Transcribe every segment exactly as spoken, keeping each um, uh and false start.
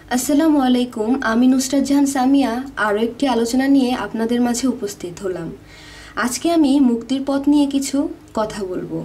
আসসালামু আলাইকুম। আমি নুসরাত জাহান সামিয়া আরও একটি আলোচনা নিয়ে আপনাদের মাঝে উপস্থিত হলাম। আজকে আমি মুক্তির পথ নিয়ে কিছু কথা বলবো।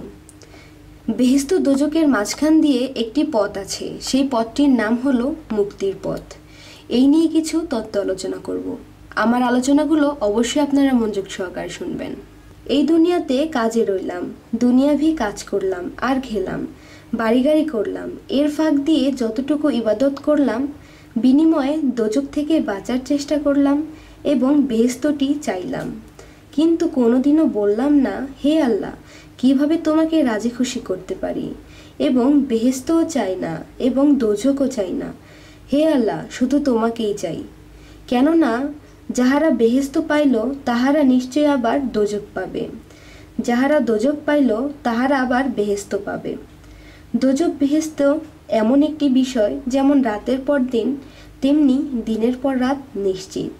বেহেশত দোজকের মাঝখান দিয়ে একটি পথ আছে, সেই পথটির নাম হলো মুক্তির পথ। এই নিয়ে কিছু তত্ত্ব আলোচনা করব। আমার আলোচনাগুলো অবশ্যই আপনারা মনোযোগ সহকারে শুনবেন। এই দুনিয়াতে কাজে রইলাম, দুনিয়াভি কাজ করলাম আর খেলাম, বাড়ি গাড়ি করলাম, এর ফাঁক দিয়ে যতটুকু ইবাদত করলাম, বিনিময়ে দোজক থেকে বাঁচার চেষ্টা করলাম এবং বেহেশতটি চাইলাম। কিন্তু কোনোদিনও বললাম না, হে আল্লাহ, কিভাবে তোমাকে রাজি খুশি করতে পারি, এবং বেহেশতও চাই না এবং দোজকও চাই না, হে আল্লাহ, শুধু তোমাকেই চাই। কেননা যাহারা বেহেশত পাইল তাহারা নিশ্চয় আবার দোজক পাবে, যাহারা দোজক পাইল তাহারা আবার বেহেশত পাবে। দোজক বেহেশত এমন একটি বিষয় যেমন রাতের পর দিন, তেমনি দিনের পর রাত নিশ্চিত।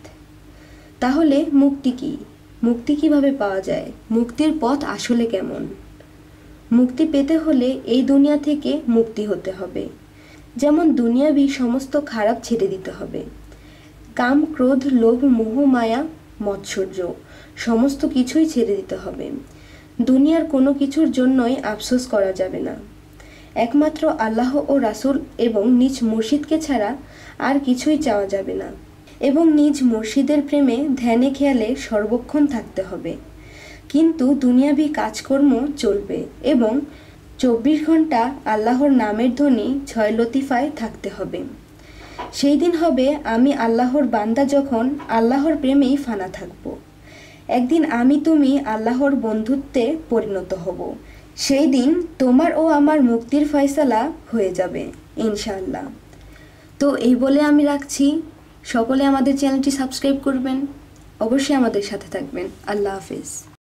তাহলে মুক্তি কি? মুক্তি কিভাবে পাওয়া যায়? মুক্তির পথ আসলে কেমন? মুক্তি পেতে হলে এই দুনিয়া থেকে মুক্তি হতে হবে। যেমন দুনিয়াবি সমস্ত খারাপ ছেড়ে দিতে হবে। কাম, ক্রোধ, লোভ, মোহ, মায়া, মৎসর্য সমস্ত কিছুই ছেড়ে দিতে হবে। দুনিয়ার কোনো কিছুর জন্যই আফসোস করা যাবে না। একমাত্র আল্লাহ ও রাসূল এবং নিজ মুর্শিদকে ছাড়া আর কিছুই চাওয়া যাবে না, এবং নিজ মুর্শিদের প্রেমে ধ্যানে খেয়ালে সর্বক্ষণ থাকতে হবে। কিন্তু দুনিয়াবি কাজকর্ম চলবে এবং চব্বিশ ঘন্টা আল্লাহর নামের ধ্বনি ছয় লতিফায় থাকতে হবে। সেই দিন হবে আমি আল্লাহর বান্দা যখন আল্লাহর প্রেমেই ফানা থাকব। একদিন আমি তুমি আল্লাহর বন্ধুত্বে পরিণত হব। সেই দিন তোমার ও আমার মুক্তির ফয়সালা হয়ে যাবে ইনশাআল্লাহ। তো এই বলে আমি রাখছি। সকলে আমাদের চ্যানেলটি সাবস্ক্রাইব করবেন, অবশ্যই আমাদের সাথে থাকবেন। আল্লাহ হাফেজ।